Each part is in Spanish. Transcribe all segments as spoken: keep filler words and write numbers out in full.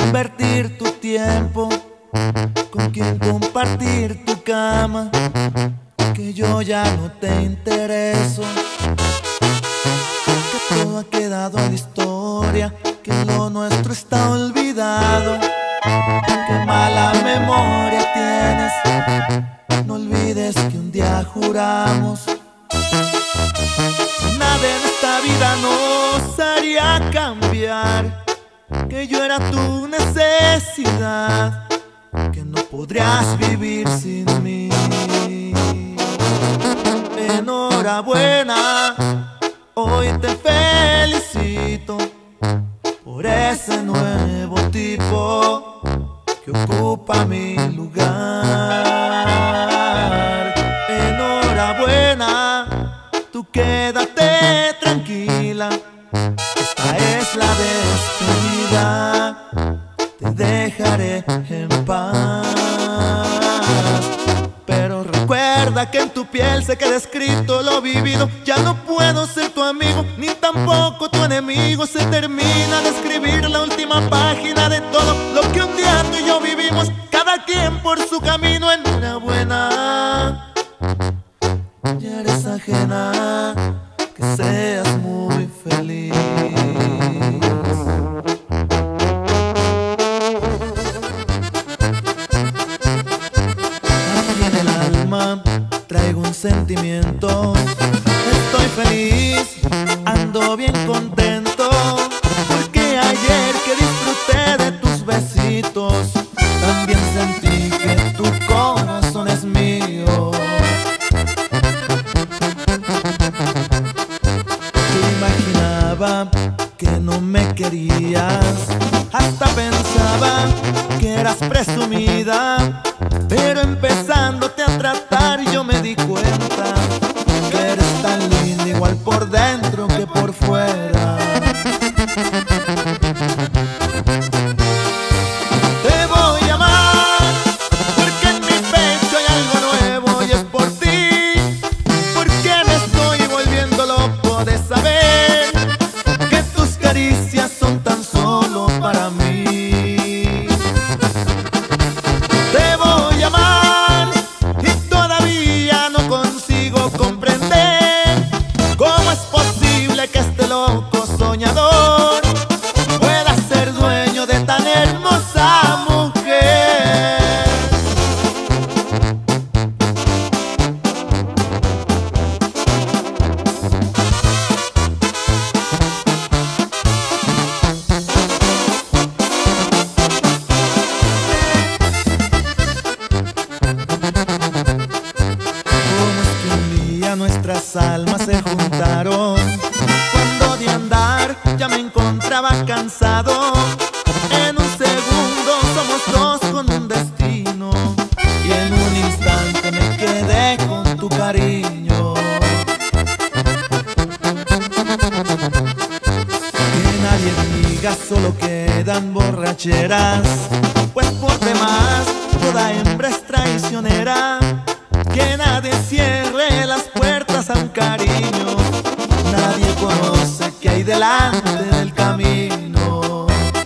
invertir tu tiempo, con quien compartir tu cama, que yo ya no te intereso, que todo ha quedado en historia, que lo nuestro está olvidado. Qué mala memoria tienes, no olvides que un día juramos nada en esta vida nos haría cambiar, que yo era tu necesidad, que no podrías vivir sin mí. Enhorabuena, hoy te felicito por ese nuevo tipo que ocupa mi lugar. Enhorabuena, tú quédate tranquila, esta es la despedida, te dejaré en paz. Pero recuerda que en tu piel se queda escrito lo vivido. Ya no puedo ser tu amigo, ni tampoco tu enemigo. Se termina de escribir la última página de todo lo que un día tú y yo vivimos, cada quien por su camino. Enhorabuena, ya eres ajena, que seas muy feliz. Aquí en el alma traigo un sentimiento, estoy feliz, ando bien contento, porque ayer que disfruté de tus besitos, también sentí que tu corazón es mío. Imaginaba que no me querías, hasta pensaba que eras presumida, pero empezándote a tratar yo me di cuenta que eres tan linda, igual por dentro que por fuera. Te voy a amar porque en mi pecho hay algo nuevo y es por ti, porque me estoy volviendo loco de saber que tus caricias son tan solo para mí. Te voy a amar y todavía no consigo comprender cómo es posible que este loco soñador pueda ser dueño de tan hermosa mujer. Cómo es que un día nuestras almas se juntaron, cuando de andar ya me encontraba cansado. En un segundo somos dos con un destino, y en un instante me quedé con tu cariño. Que nadie diga solo quedan borracheras, pues por demás toda hembra es traicionera. Que nadie cierre las puertas a un cariño, nadie conoce qué hay delante del camino.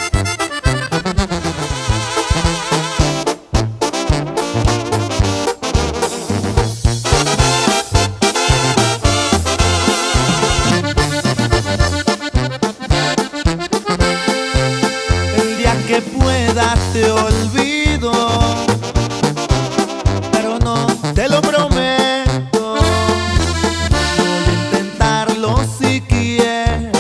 El día que pueda te olvido, pero no te lo prometo. Voy a intentarlo si quieres,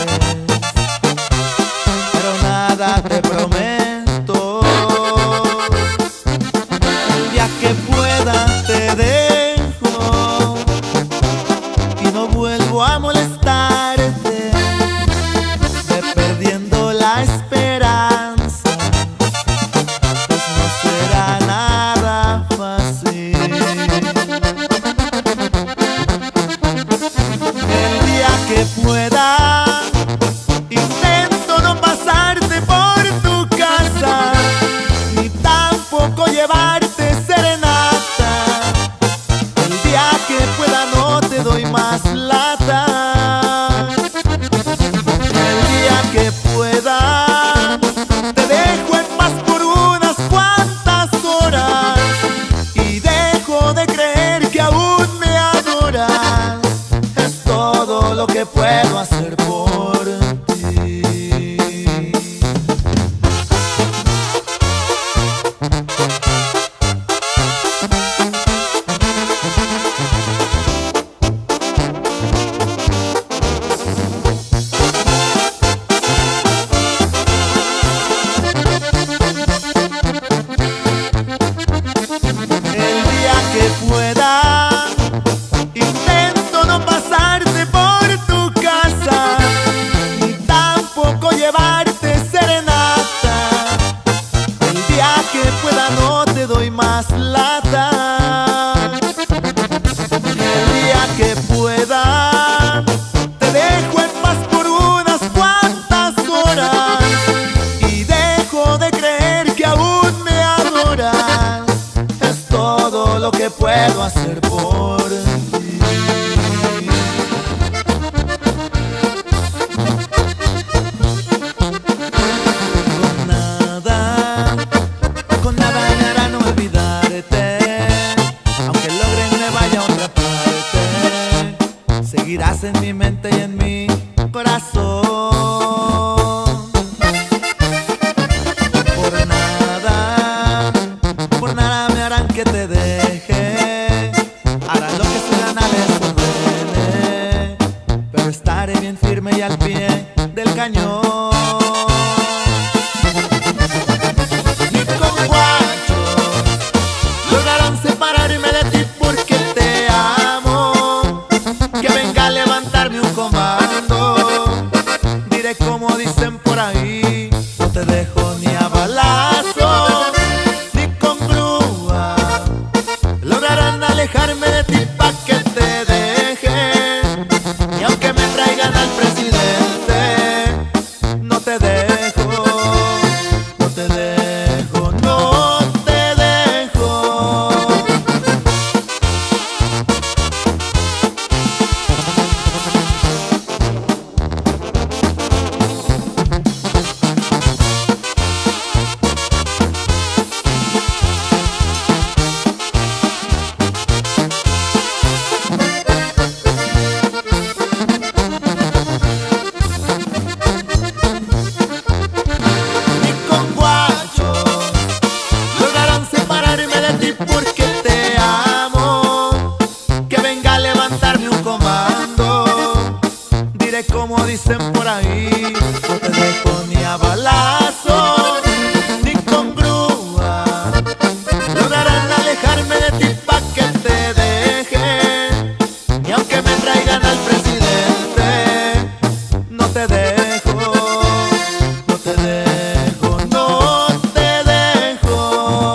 pero nada te prometo. El día que pueda te dejo y no vuelvo a molestarte, ve perdiendo la esperanza, pues no será nada fácil. El día que pueda intento no pasarte por tu casa, ni tampoco llevarte serenata. El día que pueda no te doy más lata. El día que pueda te dejo en paz lo que puedo hacer por ti. Pueda, intento no pasarte por tu casa, ni tampoco llevarte serenata. El día que pueda no te doy más lata. El día que pueda te dejo en paz por unas cuantas horas y dejo de creer que aún me adoras. Es todo lo que puedo hacer por ti. Con nada, con nada me harán olvidarte. Aunque logren me vaya a otra parte, seguirás en mi mente y en mi corazón. Por nada, por nada me harán que te deje. Harán lo que su gana les ordene, pero estaré bien firme y al pie del cañón. Ni con guachos lograron separarme de ti porque te amo. Que venga a levantarme un comando. Diré como dicen por ahí, no te dejo ni a balazo. Alejarme de ti pa' que te deje. Y aunque me traigan al presidente, no te dejo, no te dejo, no te dejo. Porque te amo, que venga a levantarme un comando. Diré como dicen por ahí, no te dejo ni a balazo, ni con grúa. Lograrán alejarme de ti pa' que te deje. Y aunque me traigan al presidente, no te dejo, no te dejo, no te dejo.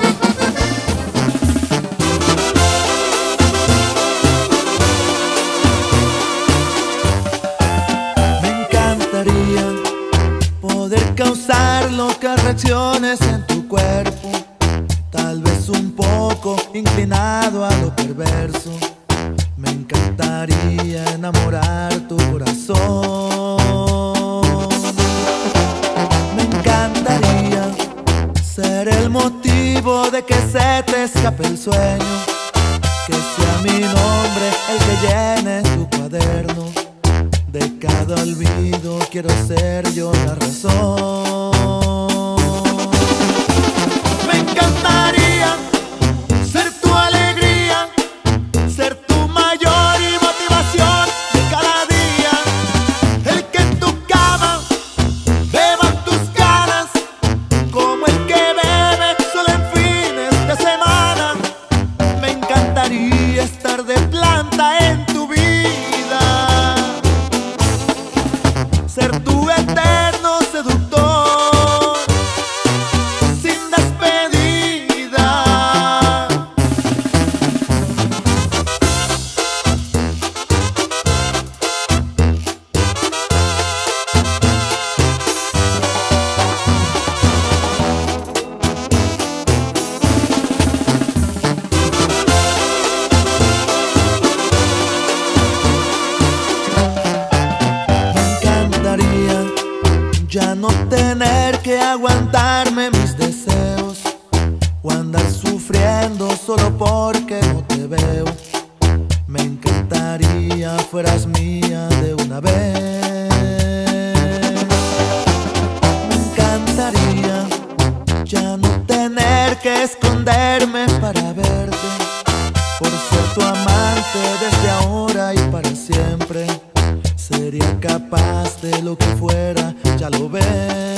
Poder causar locas reacciones en tu cuerpo, tal vez un poco inclinado a lo perverso. Me encantaría enamorar tu corazón. Me encantaría ser el motivo de que se te escape el sueño, que sea mi nombre el que llene tu cuaderno. De cada olvido quiero ser yo la razón. Me encantaría ser tu alegría, ser tu mayor motivación de cada día. El que en tu cama beban tus ganas, como el que bebe solo en fines de semana. Me encantaría estar de planta en tu vida, ser tu eterno seductor, sin despedida. Ya no tener que aguantarme mis deseos o andar sufriendo solo porque no te veo. Me encantaría fueras mía de cada vez. Me encantaría ya no tener que esconderme para verte, por ser tu amante desde ahora y para siempre. Sería capaz de lo que fuera, ya lo ves.